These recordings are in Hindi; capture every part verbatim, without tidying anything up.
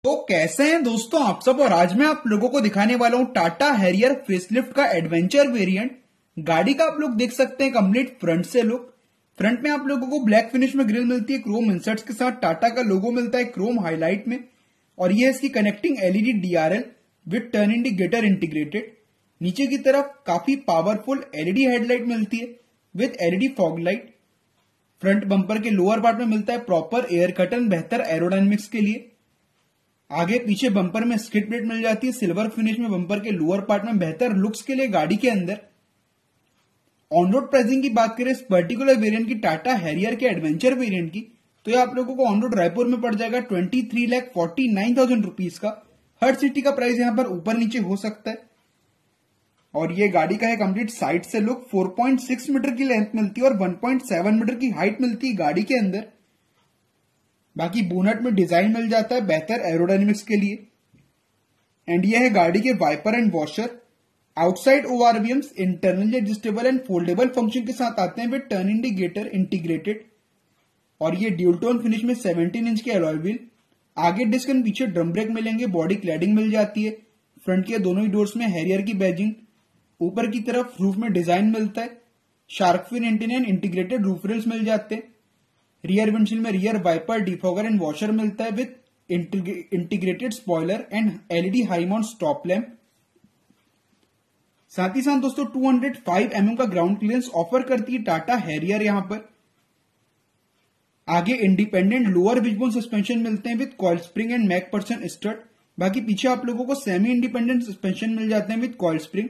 तो कैसे हैं दोस्तों आप सब। और आज मैं आप लोगों को दिखाने वाला हूं टाटा हैरियर फेसलिफ्ट का एडवेंचर वेरिएंट। गाड़ी का आप लोग देख सकते हैं कंप्लीट फ्रंट से लुक। फ्रंट में आप लोगों को ब्लैक फिनिश में ग्रिल मिलती है, क्रोम इंसर्ट्स के साथ टाटा का लोगो मिलता है क्रोम हाईलाइट में। और ये है इसकी connecting LED DRL with turn indicator integrated. नीचे की तरफ काफी पावरफुल एलईडी हेडलाइट मिलती है with LED fog light. Front bumper के लोअर पार्ट में मिलता है प्रॉपर एयर कर्टन, बेहतर एरोडायनेमिक्स के लिए। आगे पीछे बम्पर में स्किड प्लेट मिल जाती है सिल्वर फिनिश में बम्पर के लोअर पार्ट में, बेहतर लुक्स के लिए गाड़ी के अंदर। ऑन रोड प्राइसिंग की बात करें इस पर्टिकुलर वेरिएंट की, टाटा हैरियर के एडवेंचर वेरिएंट की, तो ये आप लोगों को ऑन रोड रायपुर में पड़ जाएगा twenty three lakh forty nine thousand rupees का। हर सिटी का प्राइस यहां पर ऊपर नीचे हो सकता है। और ये गाड़ी का है कंप्लीट साइड से look. Four point six metre की लेंथ मिलती है और वन पॉइंट सेवन मीटर की हाइट मिलती है गाड़ी के अंदर। बाकी बोनट में डिजाइन मिल जाता है बेहतर एरोडायनेमिक्स के लिए। एंड ये है गाड़ी के wiper and washer. Outside ORVMs internally adjustable and foldable function के साथ आते हैं विद टर्न इंडिकेटर इंटीग्रेटेड। और ये ड्यूल टोन फिनिश में सेवनटीन इंच के अलॉय व्हील। आगे डिस्क एंड पीछे ड्रम ब्रेक मिलेंगे, बॉडी क्लैडिंग मिल जाती है। फ्रंट के दोनों ही डोर्स में हैरियर की बैजिंग। ऊपर की तरफ रूफ में डिजाइन मिलता है। Shark fin antenna and integrated roof rails मिल जाते हैं। रियर विंडशील्ड में rear wiper, defogger and washer मिलता है with integrated spoiler and LED high mount stop lamp. साथ ही साथ दोस्तों two hundred five M M का ग्राउंड क्लियरेंस ऑफर करती है टाटा हैरियर यहां पर। आगे इंडिपेंडेंट लोअर विजबोन सस्पेंशन मिलते हैं with coil spring and McPherson strut. बाकी पीछे आप लोगों को सेमी इंडिपेंडेंट सस्पेंशन मिल जाते हैं विद कॉइल स्प्रिंग।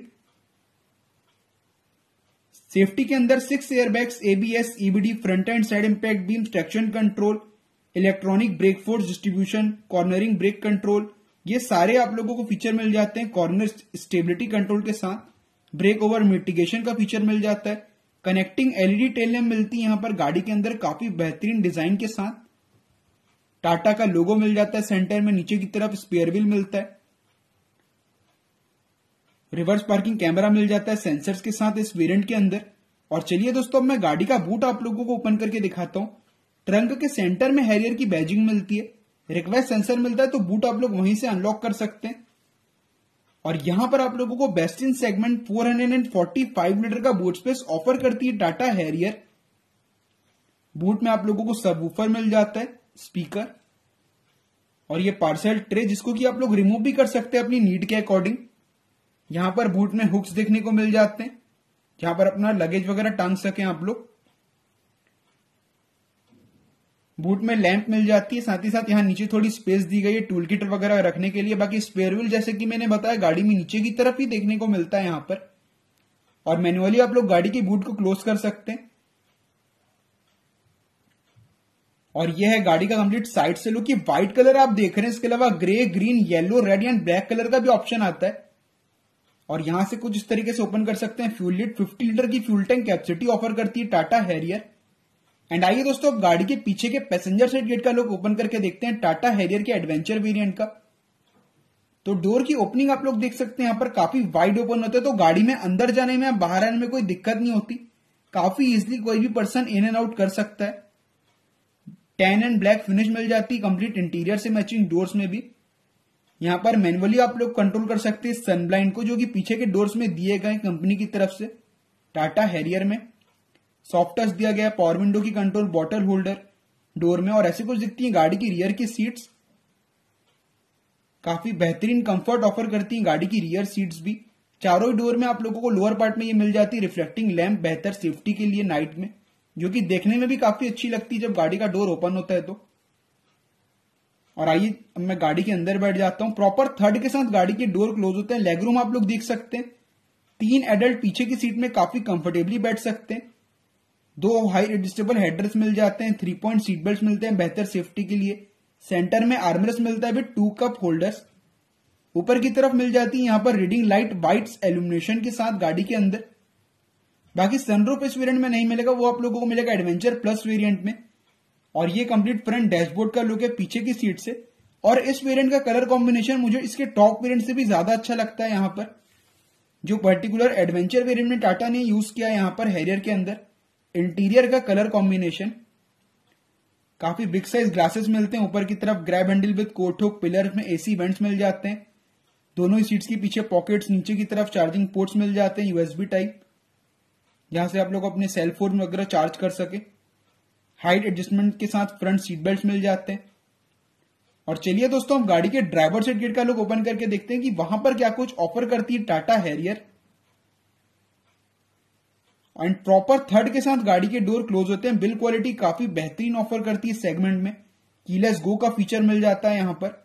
सेफ्टी के अंदर six airbags, ABS, EBD, front and side impact beam, traction control, electronic brake force distribution, cornering brake control, ये सारे आप लोगों को फीचर मिल जाते हैं। कॉर्नर स्टेबिलिटी कंट्रोल के साथ ब्रेक ओवर मिटिगेशन का फीचर मिल जाता है। कनेक्टिंग एलईडी टेल लैम्प मिलती है यहां पर गाड़ी के अंदर काफी बेहतरीन डिजाइन के साथ। टाटा का लोगो मिल जाता है सेंटर में। नीचे की तरफ स्पेयर व्हील मिलता है। रिवर्स पार्किंग कैमरा मिल जाता है सेंसर्स के साथ इस वेरिएंट के अंदर। और चलिए दोस्तों अब मैं गाड़ी का बूट आप लोगों को ओपन करके दिखाता हूं। ट्रंक के सेंटर में हैरियर की बैजिंग मिलती है। रिक्वेस्ट सेंसर मिलता है तो बूट आप लोग वहीं से अनलॉक कर सकते हैं। और यहां पर आप लोगों को best in segment four hundred forty five litre का बूट स्पेस ऑफर करती है टाटा हैरियर। बूट में आप लोगों को सबवूफर मिल जाता है, स्पीकर, और ये पार्सल ट्रे जिसको कि आप लोग रिमूव भी कर सकते हैं अपनी नीड के अकॉर्डिंग। यहां पर बूट में हुक्स देखने को मिल जाते हैं जहां पर अपना लगेज वगैरह टांग सकें आप लोग। बूट में लैंप मिल जाती है, साथ ही साथ यहां नीचे थोड़ी स्पेस दी गई है टूल किट वगैरह रखने के लिए। बाकी स्पेयर व्हील जैसे कि मैंने बताया गाड़ी में नीचे की तरफ ही देखने को मिलता है यहां पर। और मैन्युअली आप लोग गाड़ी की बूट को क्लोज कर सकते हैं। और यह है गाड़ी का कंप्लीट साइड से लुक। ये व्हाइट कलर आप देख रहे हैं, इसके अलावा grey, green, yellow, red and black colour का भी ऑप्शन आता है। और यहां से कुछ इस तरीके से ओपन कर सकते हैं। फ्यूल लिड फिफ्टी लीटर की फ्यूल टैंक कैपेसिटी ऑफर करती है टाटा हैरियर। एंड आइए दोस्तों अब गाड़ी के पीछे के पैसेंजर साइड गेट का लुक ओपन करके देखते हैं टाटा हैरियर के एडवेंचर वेरिएंट का। तो डोर की ओपनिंग आप लोग देख सकते हैं यहां पर काफी वाइड ओपन होता है, तो गाड़ी में अंदर जाने में बाहर आने में कोई दिक्कत नहीं होती। काफी इजिली कोई भी पर्सन इन एंड आउट कर सकता है। टैन एंड ब्लैक फिनिश मिल जाती है कंप्लीट इंटीरियर से मैचिंग डोर्स में भी। यहां पर मैन्युअली आप लोग कंट्रोल कर सकते हैं सन ब्लाइंड को, जो कि पीछे के डोर्स में दिए गए कंपनी की तरफ से टाटा हैरियर में। सॉफ्ट टच दिया गया, पावर विंडो की कंट्रोल, बॉटल होल्डर डोर में, और ऐसे कुछ दिखती है गाड़ी की रियर की सीट्स। काफी बेहतरीन कंफर्ट ऑफर करती हैं गाड़ी की रियर सीट्स भी। चारों ही डोर में आप लोगों को लोअर पार्ट में ये मिल जाती है रिफ्लेक्टिंग लैंप, बेहतर सेफ्टी के लिए नाइट में, जो कि देखने में भी काफी अच्छी लगती है जब गाड़ी का डोर ओपन होता है तो। और आइए अब मैं गाड़ी के अंदर बैठ जाता हूं। प्रॉपर थर्ड के साथ गाड़ी के डोर क्लोज होते हैं। लेग रूम आप लोग देख सकते हैं। तीन एडल्ट पीछे की सीट में काफी कंफर्टेबली बैठ सकते हैं। दो हाई एडजस्टेबल हेडरेस्ट मिल जाते हैं। थ्री पॉइंट सीट बेल्ट मिलते हैं बेहतर सेफ्टी के लिए। सेंटर में आर्मरेस्ट मिलता है विद टू कप होल्डर्स। ऊपर की तरफ मिल जाती है यहां पर रीडिंग लाइट वाइट्स एल्यूमिनेशन के साथ गाड़ी के अंदर। बाकी सनरूफ इस वेरिएंट में नहीं मिलेगा, वो आप लोगों को मिलेगा एडवेंचर प्लस वेरिएंट में। और ये कंप्लीट फ्रंट डैशबोर्ड का लुक है पीछे की सीट से। और इस वेरिएंट का कलर कॉम्बिनेशन मुझे इसके टॉप वेरिएंट से भी ज्यादा अच्छा लगता है यहां पर। जो पर्टिकुलर एडवेंचर वेरिएंट में टाटा ने यूज किया यहां पर हैरियर के अंदर इंटीरियर का कलर कॉम्बिनेशन। काफी बिग साइज ग्लासेस मिलते हैं। ऊपर की तरफ grab handle with coat hook, pillar में एसी वेंट्स मिल जाते हैं। दोनों ही सीट्स के पीछे पॉकेट्स, नीचे की तरफ चार्जिंग पोर्ट्स मिल जाते हैं यूएसबी टाइप, जहां से आप लोग अपने सेल फोन वगैरह चार्ज कर सके। हाइट एडजस्टमेंट के साथ फ्रंट सीट बेल्ट मिल जाते हैं। और चलिए दोस्तों, हम गाड़ी के ड्राइवर साइड गेट का लुक ओपन करके देखते हैं कि वहां पर क्या कुछ ऑफर करती है Tata Harrier. And proper third के साथ गाड़ी के डोर क्लोज होते हैं। बिल्ड क्वालिटी काफी बेहतरीन ऑफर करती है सेगमेंट में। कीलेस गो का फीचर मिल जाता है यहां पर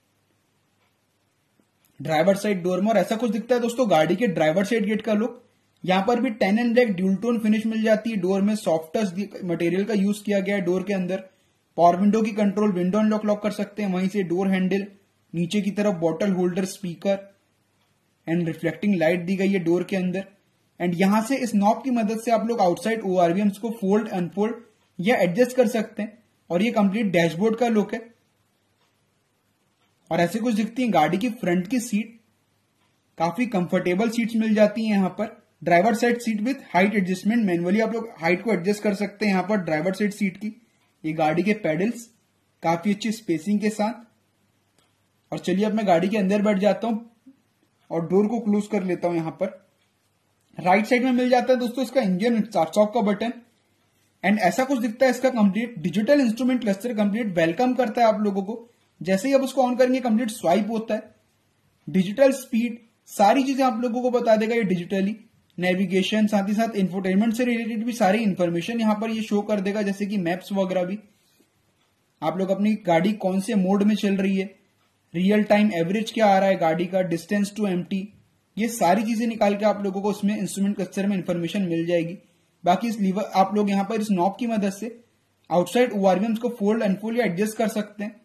ड्राइवर साइड डोर में। और ऐसा कुछ दिखता है दोस्तों गाड़ी के ड्राइवर साइड गेट का लुक। यहां पर भी tan and black dual tone finish मिल जाती है। डोर में सॉफ्ट टच मटेरियल का यूज किया गया है। डोर के अंदर पावर विंडो की कंट्रोल, विंडो अनलॉक लॉक कर सकते हैं। वहीं से डोर हैंडल, नीचे की तरफ bottle holder, speaker and reflecting light दी गई है डोर के अंदर। एंड यहां से इस नॉब की मदद से आप लोग आउटसाइड ओआरवीएम्स को फोल्ड, अनफोल्ड या एडजस्ट कर सकते हैं। और ये कंप्लीट डैशबोर्ड का लुक है। और ऐसे कुछ दिखती है गाड़ी की फ्रंट की सीट। काफी कंफर्टेबल सीट्स मिल जाती हैं यहां पर। Driver side seat with height adjustment, manually आप लोग हाइट को एडजस्ट कर सकते हैं यहां पर ड्राइवर साइड सीट की। ये गाड़ी के पेडल्स काफी अच्छी स्पेसिंग के साथ। और चलिए अब मैं गाड़ी के अंदर बैठ जाता हूं और डोर को क्लोज कर लेता हूं। यहां पर राइट साइड में मिल जाता है दोस्तों इसका इंजन स्टार्ट स्टॉप का बटन। एंड ऐसा कुछ दिखता है इसका complete digital instrument cluster complete welcome करता है आप लोगों को। जैसे ही आप उसको ऑन करेंगे कंप्लीट स्वाइप होता है। डिजिटल स्पीड, सारी चीजें आप लोगों को बता देगा ये डिजिटली। नेविगेशन, साथ ही साथ इंफोटेनमेंट से रिलेटेड भी सारी इंफॉर्मेशन यहां पर ये शो कर देगा, जैसे कि मैप्स वगैरह भी। आप लोग अपनी गाड़ी कौन से मोड में चल रही है, रियल टाइम एवरेज क्या आ रहा है गाड़ी का, डिस्टेंस टू एम्प्टी, ये सारी चीजें निकाल के आप लोगों को इसमें इंस्ट्रूमेंट क्लस्टर में इंफॉर्मेशन मिल जाएगी। बाकी इस लीवर आप लोग यहां पर इस नॉब की मदद से आउटसाइड ओआरवीएम्स को फोल्ड, अनफोल्ड या एडजस्ट कर सकते हैं।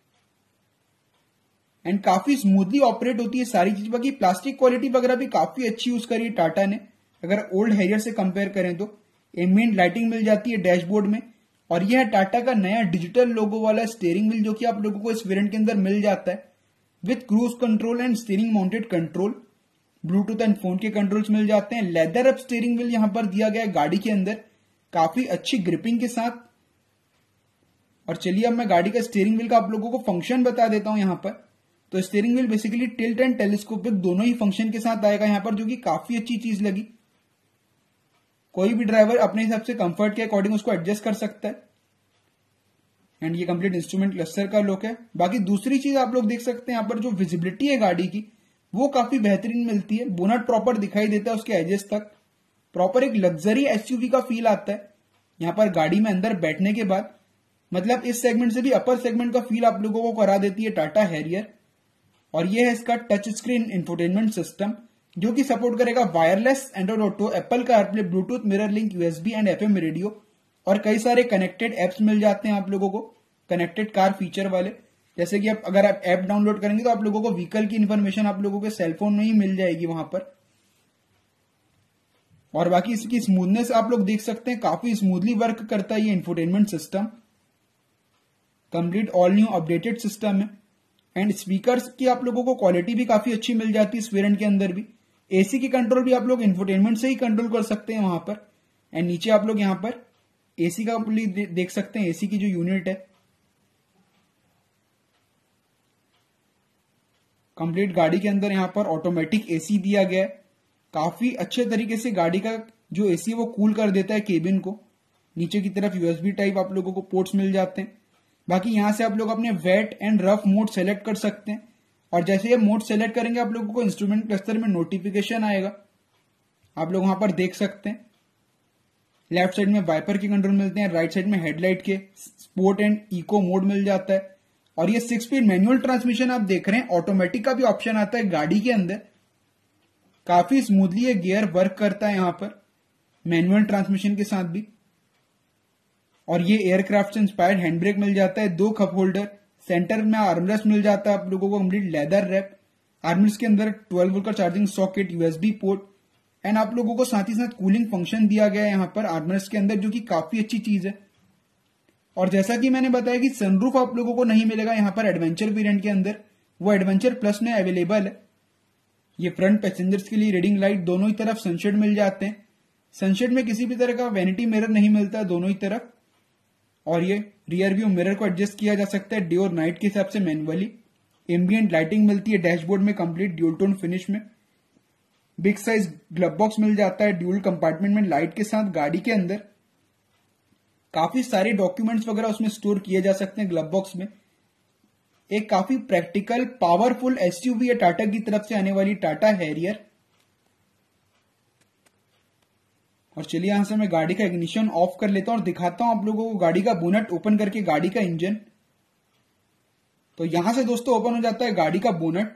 एंड काफी स्मूथली ऑपरेट होती है सारी चीज। बाकी प्लास्टिक क्वालिटी वगैरह भी काफी अच्छी यूज करी है टाटा ने, अगर ओल्ड हैरियर से कंपेयर करें तो। एम्बिएंट लाइटिंग मिल जाती है डैशबोर्ड में। और यह है टाटा का नया डिजिटल लोगो वाला स्टीयरिंग व्हील, जो कि आप लोगों को इस वेरिएंट के अंदर मिल जाता है with cruise control and steering mounted control. Bluetooth and phone के कंट्रोल्स मिल जाते हैं। लेदर अप स्टीयरिंग व्हील यहां पर दिया गया है गाड़ी के अंदर, काफी अच्छी ग्रिपिंग के साथ। और चलिए अब मैं गाड़ी का स्टीयरिंग व्हील का आप लोगों को फंक्शन बता देता हूं यहां पर। तो steering wheel basically tilt and telescopic दोनों ही फंक्शन के साथ आएगा यहां पर, जो कि काफी अच्छी चीज लगी। कोई भी ड्राइवर अपने हिसाब से कंफर्ट के अकॉर्डिंग उसको एडजस्ट कर सकता है। एंड ये कंप्लीट इंस्ट्रूमेंट क्लस्टर का लुक है। बाकी दूसरी चीज आप लोग देख सकते हैं यहां पर जो विजिबिलिटी है गाड़ी की वो काफी बेहतरीन मिलती है। बोनट प्रॉपर दिखाई देता है उसके एजेस तक। प्रॉपर एक लग्जरी एसयूवी का फील आता है यहां पर गाड़ी में अंदर बैठने के बाद। मतलब इस सेगमेंट से भी अपर सेगमेंट का फील आप लोगों को करा देती है टाटा हैरियर। और ये है इसका टच स्क्रीन इंफोटेनमेंट सिस्टम, जो कि सपोर्ट करेगा वायरलेस एंड्रॉइड ऑटो, एप्पल का AirPlay, Bluetooth, mirror link, USB and FM radio. और कई सारे कनेक्टेड एप्स मिल जाते हैं आप लोगों को, कनेक्टेड कार फीचर वाले। जैसे कि आप अगर आप ऐप डाउनलोड करेंगे तो आप लोगों को व्हीकल की इंफॉर्मेशन आप लोगों के सेलफोन में ही मिल जाएगी वहां पर। और बाकी इसकी स्मूथनेस आप लोग देख सकते हैं, काफी स्मूथली वर्क करता है ये infotainment system. Complete all new updated system है। एंड स्पीकर्स की आप लोगों को क्वालिटी भी काफी अच्छी मिल जाती है इस वेरिएंट के अंदर भी। एसी की कंट्रोल भी आप लोग इंफोटेनमेंट से ही कंट्रोल कर सकते हैं वहां पर। एंड नीचे आप लोग यहां पर एसी का देख सकते हैं, एसी की जो यूनिट है। कंप्लीट गाड़ी के अंदर यहां पर ऑटोमेटिक एसी दिया गया है। काफी अच्छे तरीके से गाड़ी का जो एसी है वो कूल कर देता है केबिन को। नीचे की तरफ यूएसबी टाइप आप लोगों को पोर्ट्स मिल जाते हैं। बाकी यहां से आप लोग अपने wet and rough mode select कर सकते हैं। और जैसे ये मोड सेलेक्ट करेंगे आप लोगों को इंस्ट्रूमेंट क्लस्टर में नोटिफिकेशन आएगा, आप लोग वहां पर देख सकते हैं। लेफ्ट साइड में वाइपर के कंट्रोल मिलते हैं, राइट साइड में हेडलाइट के, स्पोर्ट एंड इको मोड मिल जाता है। और ये सिक्स स्पीड मैनुअल ट्रांसमिशन आप देख रहे हैं। ऑटोमेटिक का भी ऑप्शन आता है गाड़ी के अंदर। काफी स्मूथली ये गियर वर्क करता है यहां पर मैनुअल ट्रांसमिशन के साथ भी। और ये एयरक्राफ्ट से इंस्पायर्ड हैंड ब्रेक मिल जाता है, दो कप होल्डर, सेंटर में आर्मरेस्ट मिल जाता है आप लोगों को कंप्लीट लेदर रैप। आर्मरेस्ट के अंदर ट्वेल्व वोल्ट का charging socket, USB port and आप लोगों को साथ ही साथ कूलिंग फंक्शन दिया गया है यहां पर आर्मरेस्ट के अंदर, जो कि काफी अच्छी चीज है। और जैसा कि मैंने बताया कि सनरूफ आप लोगों को नहीं मिलेगा यहां पर एडवेंचर वेरिएंट के अंदर, वो एडवेंचर प्लस में अवेलेबल है। ये फ्रंट पैसेंजर्स के लिए रीडिंग लाइट, दोनों ही तरफ सनशेड मिल जाते हैं। सनशेड में किसी भी तरह का वैनिटी मिरर नहीं मिलता दोनों ही तरफ। और ये रियर व्यू मिरर को एडजस्ट किया जा सकता है डे और नाइट के हिसाब से मैनुअली। एम्बियंट लाइटिंग मिलती है डैशबोर्ड में कंप्लीट ड्यूल टोन फिनिश में। बिग साइज ग्लव बॉक्स मिल जाता है ड्यूल कंपार्टमेंट में लाइट के साथ। गाड़ी के अंदर काफी सारे डॉक्यूमेंट्स वगैरह उसमें स्टोर किए जा सकते हैं ग्लव बॉक्स में। एक काफी प्रैक्टिकल पावरफुल एसयूवी है टाटा की तरफ से आने वाली टाटा हैरियर। और चलिए यहां से मैं गाड़ी का इग्निशन ऑफ कर लेता हूं और दिखाता हूं आप लोगों को गाड़ी का बोनट ओपन करके गाड़ी का इंजन। तो यहां से दोस्तों ओपन हो जाता है गाड़ी का बोनट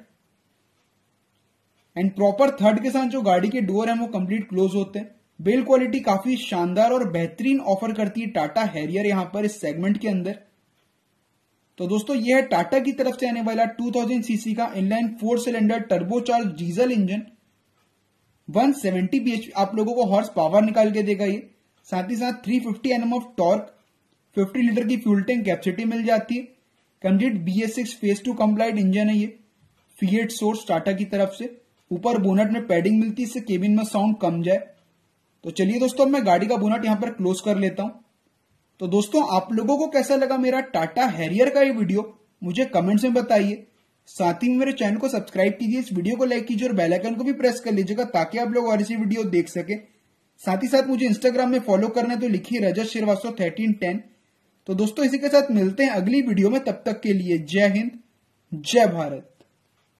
एंड प्रॉपर थर्ड के साथ जो गाड़ी के डोर है वो कंप्लीट क्लोज होते हैं। बिल्ड क्वालिटी काफी शानदार और बेहतरीन ऑफर करती है टाटा हैरियर यहां पर इस सेगमेंट के अंदर। तो दोस्तों ये है टाटा की तरफ से आने वाला टू थाउजेंड सीसी का inline four cylinder turbocharge diesel engine. One seventy BHP आप लोगों को हॉर्स पावर निकाल के देगा ये। साथ ही साथ three fifty NM of torque, fifty litre की फ्यूल टैंक कैपेसिटी मिल जाती है। Complete B S six phase two complied engine है ये फिएट सोर्स टाटा की तरफ से। ऊपर बोनट में पैडिंग मिलती है इससे केबिन में साउंड कम जाए। तो चलिए दोस्तों मैं गाड़ी का बोनट यहां पर क्लोज कर लेता हूं। तो दोस्तों आप लोगों को कैसा लगा मेरा टाटा हैरियर का ये वीडियो मुझे कमेंट्स में बताइए। साथ ही मेरे चैनल को सब्सक्राइब कीजिए, इस वीडियो को लाइक कीजिए और बेल आइकन को भी प्रेस कर लीजिएगा ताकि आप लोग और ऐसी वीडियो देख सके। साथ ही साथ मुझे इंस्टाग्राम में फॉलो करना है तो लिखिए रजत श्रीवास्तव थर्टीन टेन। तो दोस्तों इसी के साथ मिलते हैं अगली वीडियो में, तब तक के लिए जय हिंद जय भारत।